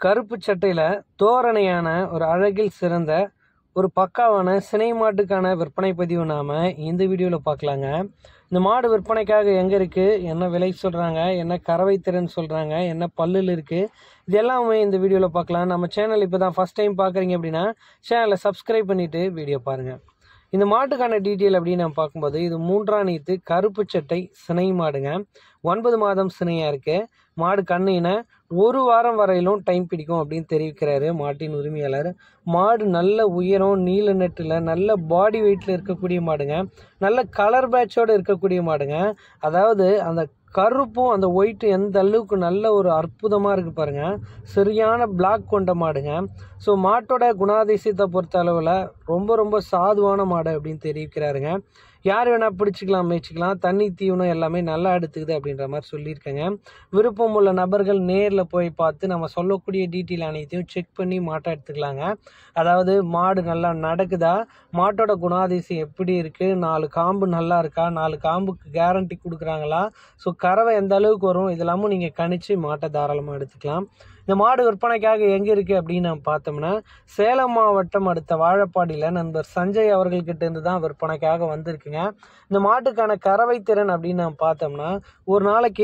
கருப்பு சட்டையில தோரணையான ஒரு அழகில் சிறந்த ஒரு பக்காவான சினை மாட்டுக்கான விற்பனை பதிவு நாம இந்த வீடியோல பார்க்கலாங்க. இந்த மாடு விற்பனைக்காக எங்க இருக்கு, என்ன விலை சொல்றாங்க, என்ன கறவை திறன் சொல்றாங்க, என்ன பல்லுல இருக்கு, இது எல்லாமே இந்த வீடியோல பார்க்கலாம். நம்ம சேனல் இப்பதான் ஃபர்ஸ்ட் டைம் பார்க்குறீங்க அப்படின்னா சேனலை சப்ஸ்கிரைப் பண்ணிட்டு வீடியோ பாருங்க. இந்த மாட்டுக்கான டீட்டெயில் அப்படின்னு நம்ம பார்க்கும்போது இது 3ஆம் நீத்து கருப்பு சட்டை சினை மாடுங்க. 9 மாதம் சினையா இருக்கு. மாடு கண்ணின 1 வாரம் வரையிலும் டைம் பிடிக்கும் அப்படின்னு தெரிவிக்கிறாரு மாட்டின் உரிமையாளர். மாடு நல்ல உயரம், நீல நெட்டில் நல்ல பாடி வெயிட்ல இருக்கக்கூடிய மாடுங்க. நல்ல கலர் பேட்சோட இருக்கக்கூடிய மாடுங்க. அதாவது அந்த கருப்பும் அந்த ஒயிட்டும் எந்த அளவுக்கு நல்ல ஒரு அற்புதமாக இருக்குது பாருங்க. சரியான பிளாக் கொண்ட மாடுங்க. ஸோ மாட்டோட குணாதிசயத்தை பொறுத்த அளவில் ரொம்ப சாதுவான மாடு அப்படின்னு தெரிவிக்கிறாருங்க. யார் வேணால் பிடிச்சிக்கலாம், மேய்ச்சிக்கலாம். தண்ணி தீவனம் எல்லாமே நல்லா எடுத்துக்குது அப்படின்ற மாதிரி சொல்லியிருக்கேங்க. விருப்பம் உள்ள நபர்கள் நேரில் போய் பார்த்து நம்ம சொல்லக்கூடிய டீட்டெயில் அனைத்தையும் செக் பண்ணி மாட்டை எடுத்துக்கலாங்க. அதாவது மாடு நல்லா நடக்குதா, மாட்டோட குணாதிசயம் எப்படி இருக்குது, 4 காம்பு நல்லா இருக்கா, 4 காம்புக்கு கேரண்டி கொடுக்குறாங்களா, ஸோ கறவை எந்த அளவுக்கு வரும், இதெல்லாமும் நீங்கள் கணிச்சு மாட்டை தாராளமாக எடுத்துக்கலாம். இந்த மாடு விற்பனைக்காக எங்கே இருக்குது அப்படின்னு நம்ம பார்த்தோம்னா சேலம் மாவட்டம் அடுத்த வாழப்பாடியில் நண்பர் சஞ்சய் அவர்கள்கிட்ட இருந்து தான் விற்பனைக்காக வந்திருக்குங்க. இந்த மாட்டுக்கான கறவை திறன் அப்படின்னு நம்ம பார்த்தோம்னா ஒரு நாளைக்கு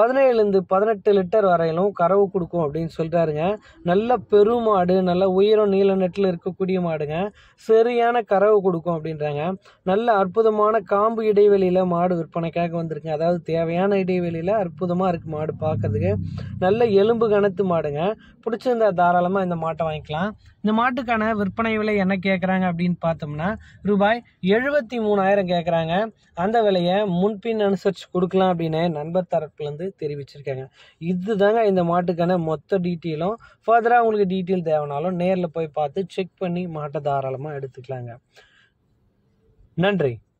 17 18 லிட்டர் வரையிலும் கறவு கொடுக்கும் அப்படின்னு சொல்கிறாருங்க. நல்ல பெருமாடு, நல்ல உயரம் நீல நெட்டில் இருக்கக்கூடிய மாடுங்க. சரியான கறவு கொடுக்கும் அப்படின்றாங்க. நல்ல அற்புதமான காம்பு இடைவெளியில் மாடு விற்பனைக்காக வந்திருக்குங்க. அதாவது தேவையான இடைவெளியில் அற்புதமாக இருக்குது மாடு பார்க்கறதுக்கு. நல்ல எலும்பு கனத்து மாடுங்க. பிடிச்சிருந்தா தாராளமாக இந்த மாட்டை வாங்கிக்கலாம். இந்த மாட்டுக்கான விற்பனை விலை என்ன கேட்குறாங்க அப்படின்னு பார்த்தோம்னா ரூபாய் 73,000 கேட்குறாங்க. அந்த விலையை முன்பின் அனுசரித்து கொடுக்கலாம் அப்படின்னு நண்பர் தரப்புலேருந்து தெரிவிச்சிருக்காங்க. இதுதாங்க இந்த மாட்டுக்கான மொத்த டீட்டெயிலும். ஃபர்தராக உங்களுக்கு டீட்டெயில் தேவைனாலும் நேரில் போய் பார்த்து செக் பண்ணி மாட்டை தாராளமாக எடுத்துக்கலாங்க. நன்றி.